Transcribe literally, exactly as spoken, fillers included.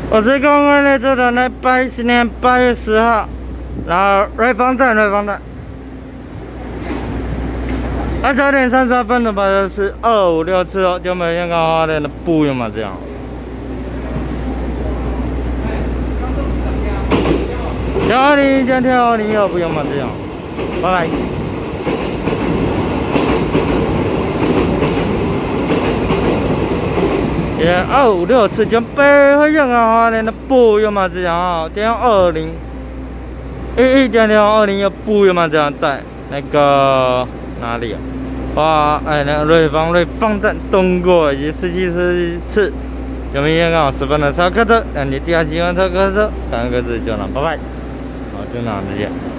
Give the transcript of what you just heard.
我是公安列车的那八一年八月十号，然后瑞芳站，瑞芳站。啊，九点三十二分的班车是二五六次哦，就每天刚花莲的不用嘛这样。幺二零一加跳二零一二不用嘛这样，拜拜。 也二五六次就北回香港花莲的不用嘛这样啊，电话二零一一点电话二零一不用嘛这样在那个哪里啊？哇，哎，那个瑞芳瑞芳站通过以及十七十次，有没有香港十分的超客车？那你第二喜欢超客车，感恩各自就能，拜拜，好，就那样子见。